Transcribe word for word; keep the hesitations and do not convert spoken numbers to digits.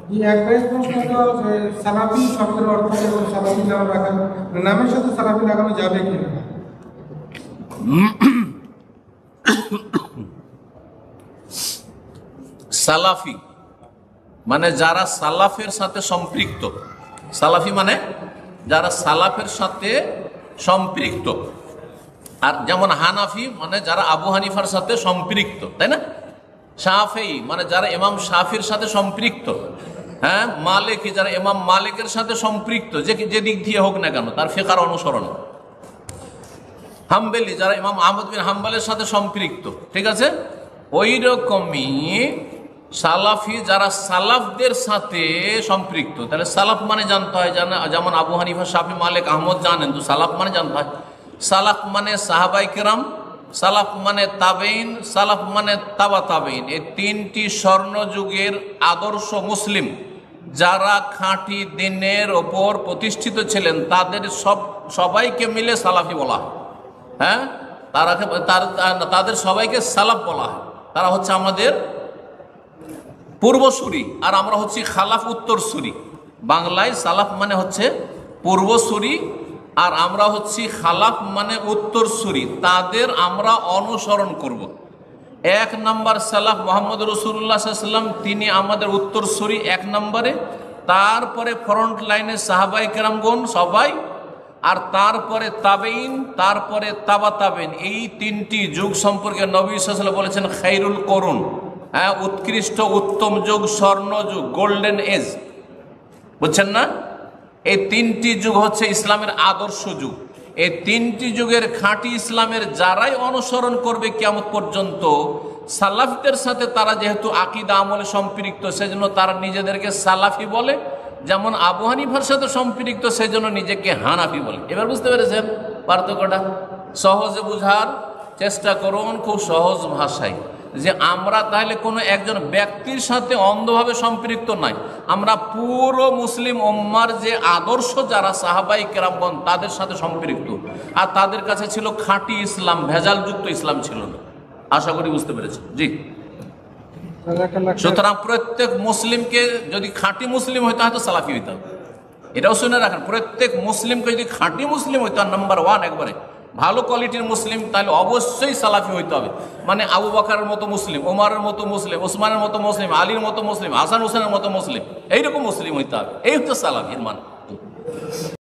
জি, এক বেশ প্রশ্ন তো যে সালাফি শব্দের অর্থ এবং সালাফি নাম রাখা নামের সাথে সালাফি লাগানো যাবে কিনা? সালাফি মানে যারা সালাফের সাথে সম্পৃক্ত। সালাফি মানে যারা সালাফের সাথে সম্পৃক্ত। আর যেমন হানাফি মানে যারা আবু হানিফার সাথে সম্পৃক্ত, তাই না? শাফেঈ মানে যারা ইমাম শাফির সাথে সম্পৃক্ত। হ্যাঁ, মালিকি যারা ইমাম মালিকের সাথে সম্পৃক্ত, যে যে দিক দিয়ে হোক না কেন তার ফিকহার অনুসরণ। হাম্বলি যারা ইমাম আহমদ বিন হাম্বলের সাথে সম্পৃক্ত, ঠিক আছে? ওই রকমই সালাফি যারা সালাফদের সাথে সম্পৃক্ত। তাহলে সালাফ মানে জানতে হয়, জানা যেমন আবু হানিফা, শাফি, মালিক, আহমদ জানেন, তো সালাফ মানে জানতে হয়। সালাফ মানে সাহাবাই কেরাম, সালাফ মানে তাবেইন, সালাফ মানে তাবা তাবেইন। এই তিনটি স্বর্ণযুগের আদর্শ মুসলিম যারা খাঁটি দিনের ওপর প্রতিষ্ঠিত ছিলেন তাদের সব সবাইকে মিলে সালাফি বলা হয়। হ্যাঁ, তারা তাদের সবাইকে সালাফ বলা হয়। তারা হচ্ছে আমাদের পূর্বসূরি, আর আমরা হচ্ছি খালাফ উত্তরসূরি। বাংলায় সালাফ মানে হচ্ছে পূর্বসূরি, আর আমরা হচ্ছি খালাফ মানে উত্তরসূরি। তাদের আমরা অনুসরণ করব। এক নম্বর সালাফ মোহাম্মদ রসুল্লাহ সাল্লাম, তিনি আমাদের উত্তরসূরি এক নম্বরে। তারপরে ফ্রন্ট লাইনে সাহাবাই কেরামগণ সবাই, আর তারপরে তাবেইন, তারপরে তাবা তাবেইন। এই তিনটি যুগ সম্পর্কে নবী সাল্লাল্লাহু আলাইহি ওয়াসাল্লাম বলেছেন খায়রুল করুন, হ্যাঁ, উৎকৃষ্ট উত্তম যুগ, স্বর্ণ যুগ, গোল্ডেন এজ। বুঝছেন না? এই তিনটি যুগ হচ্ছে ইসলামের আদর্শ যুগ। এই তিনটি যুগের খাঁটি ইসলামের যারাই অনুসরণ করবে কিয়ামত পর্যন্ত, সালাফিদের সাথে তারা যেহেতু আকীদা আমলে সম্পৃক্ত, সেজন্য তারা নিজেদেরকে সালাফি বলে। যেমন আবু হানিফার সাথে সম্পৃক্ত, সেজন্য নিজেকে হানাফি বলে। এবার বুঝতে পেরেছেন পার্থক্যটা? সহজে বুঝার চেষ্টা করুন, খুব সহজ ভাষায়, যে আমরা তাহলে কোনো একজন ব্যক্তির সাথে অন্ধভাবে সম্পৃক্ত নাই। আমরা পুরো মুসলিম উম্মার যে আদর্শ যারা সাহাবাই কেরামগণ তাদের সাথে সম্পৃক্ত, আর তাদের কাছে ছিল খাঁটি ইসলাম, ভেজালযুক্ত ইসলাম ছিল না। আশা করি বুঝতে পেরেছেন। জি, সুতরাং প্রত্যেক মুসলিমকে যদি খাঁটি মুসলিম হইতে হয় তো সালাফি হইতে হবে। এটাও শুনে রাখেন, প্রত্যেক মুসলিমকে যদি খাঁটি মুসলিম হইতে হয়, নাম্বার ওয়ান একবারে ভালো কোয়ালিটির মুসলিম, তাহলে অবশ্যই সালাফি হইতে হবে। মানে আবু বকরের মতো মুসলিম, ওমরের মতো মুসলিম, ওসমানের মতো মুসলিম, আলীর মতো মুসলিম, হাসান হোসেনের মতো মুসলিম, এইরকম মুসলিম হইতে হবে। এই হচ্ছে সালাফির মান।